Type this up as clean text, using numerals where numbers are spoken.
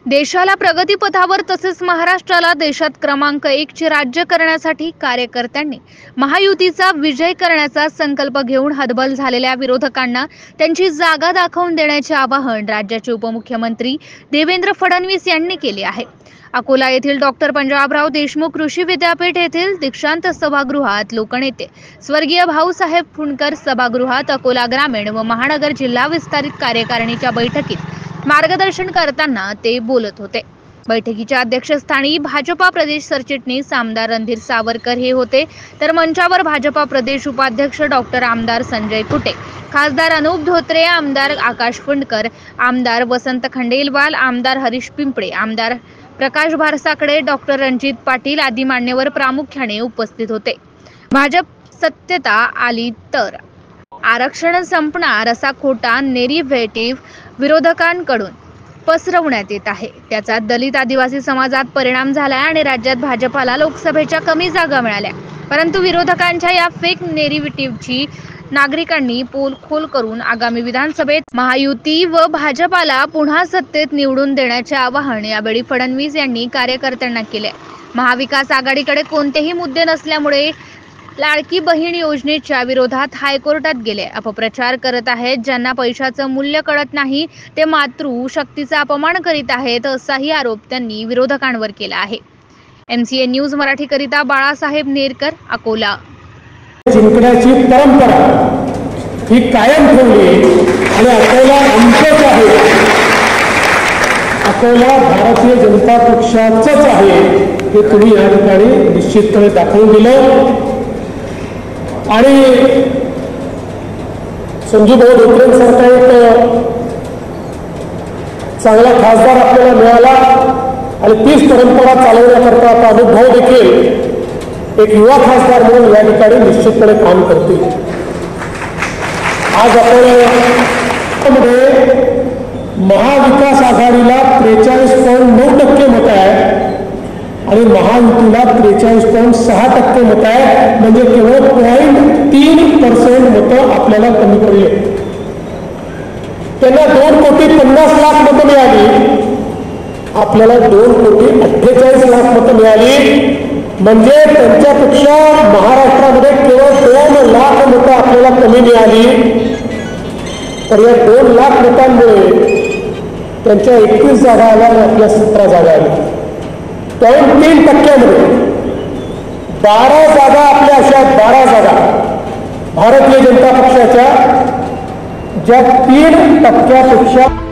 देशाला प्रगतीपथावर तसेच महाराष्ट्राला देशात क्रमांक 1 चे राज्य करण्यासाठी कार्यकर्त्यांनी महायुतीचा विजय करण्याचा संकल्प घेऊन हतबल झालेल्या विरोधकांना त्यांची जागा दाखवून देण्याचे आवाहन राज्याचे उपमुख्यमंत्री देवेंद्र फडणवीस यांनी केले आहे। अकोला येथील डॉक्टर पंजाबराव देशमुख कृषी विद्यापीठ येथील दीक्षांत सभागृहात लोकनेते स्वर्गीय भाऊसाहेब फुंडकर सभागृहात अकोला ग्रामीण व महानगर जिल्हा विस्तारित कार्यकारिणीच्या बैठकीत मार्गदर्शन करताना ते बोलत होते। बैठकीच्या अध्यक्षस्थानी भाजपा प्रदेश सरचिटणीस आमदार रणधीर सावरकर हे होते, तर मंचावर भाजपा प्रदेश उपाध्यक्ष डॉक्टर आमदार संजय कुटे, खासदार अनुप धोत्रे, आमदार आकाश फुंडकर, आमदार वसंत खंडेलवाल, आमदार हरीश पिंपळे, आमदार प्रकाश भारसाकडे, डॉक्टर रणजित पाटील आदी मान्यवर प्रामुख्याने उपस्थित होते। भाजप सत्तेत आली तर आरक्षण संपणार असा खोटा नेरेटिव्ह विरोधकांकडून पसरवण्यात येत आहे। त्याचा दलित आदिवासी समाजात परिणाम झाला आणि राज्यात भाजपाला लोकसभेच्या कमी जागा मिळाल्या। परंतु विरोधकांच्या या फेक नेरेटिव्हची नागरिकांनी पोलखोल करून आगामी विधानसभेत महायुती व भाजपाला पुन्हा सत्तेत निवडून देण्याचे आवाहन यावेळी फडणवीस यांनी कार्यकर्त्यांना केले। महाविकास आघाडीकडे कोणतेही मुद्दे नसल्यामुळे लाडकी बहीण योजनेच्या विरोधात हायकोर्टात गेले अपप्रचार करत आहेत। ज्यांना पैशाचं मूल्य कळत नाही ते मातृशक्तीचा अपमान करीत आहेत असाही आरोप त्यांनी विरोधकांवर केला आहे। MCA न्यूज मराठी करिता बाळासाहेब नेरकर, अकोला। जिंकण्याची परंपरा ही कायम ठेवली आणि अकोला आमचंच आहे, अकोला भारतीय जनता पक्षाचंच आहे हे तुम्ही या ठिकाणी निश्चितपणे दाखवून दिलं। आणि संजूभाऊ धोत्रेंसारखा एक चांगला खासदार आपल्याला मिळाला आणि तीच परंपरा चालवण्याकरता आता अनुभव देखील एक युवा खासदार म्हणून या ठिकाणी निश्चितपणे काम करतील। आज आपण महाविकास आघाडीला 43.9% मतं आहे आणि महायुतीला 43.6% मतं आहे, म्हणजे केवळ 0.3% मतं आपल्याला कमी पडले। त्यांना 2,50,00,000 मतं मिळाली, आपल्याला 2,48,00,000 मतं मिळाली, म्हणजे त्यांच्यापेक्षा महाराष्ट्रामध्ये केवळ 2 लाख मतं आपल्याला कमी मिळाली। तर या 2 लाख मतांमुळे त्यांच्या 31 जागा आल्या आणि आपल्या 17 जागा आल्या। 3% 12 जागा आपल्या अशा 12 जागा भारतीय जनता पक्षाच्या ज्या 3%